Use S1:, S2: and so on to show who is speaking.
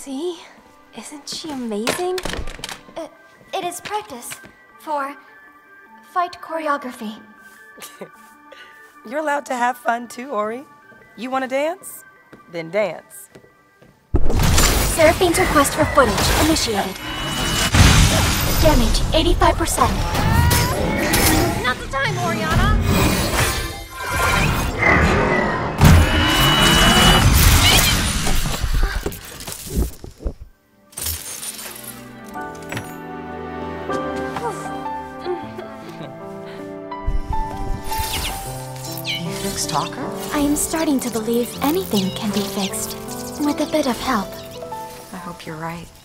S1: See? Isn't she amazing?
S2: It is practice for fight choreography.
S3: You're allowed to have fun too, Ori. You want to dance? Then dance.
S2: Seraphine's request for footage initiated. Damage 85%.
S1: Not the time, Orianna!
S4: You fixed Talker?
S2: I am starting to believe anything can be fixed, with a bit of help.
S4: I hope you're right.